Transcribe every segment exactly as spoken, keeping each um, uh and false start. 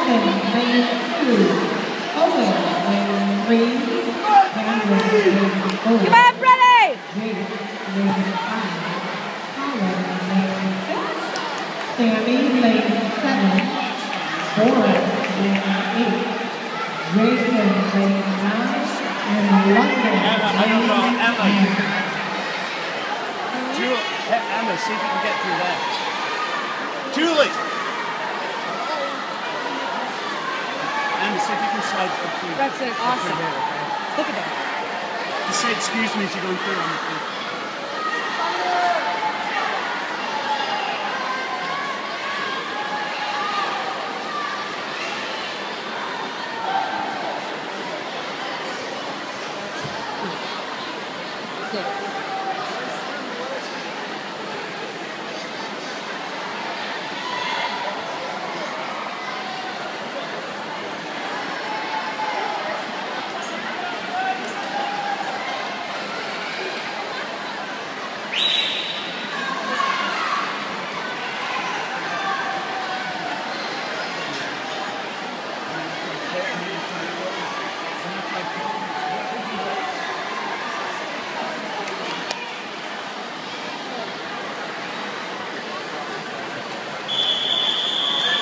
Austin, lane two. Owen, lane three. Cameron, lane four. Come on, Freddie! Jake, lane five. Colin, lane six. Sammy, lane seven. Boris, lane eight. Jason, lane nine. And London, Emma, I don't know, Emma. lane Julie, hey, Emma, see if you can get through that. Julie! Emma, see if you can slide through. That's it, awesome. There, okay? Look at that. Just say excuse me as you're going through on the thing. Good.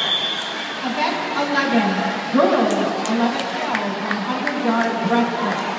Event eleven, girls eleven twelve, one hundred yard breaststroke.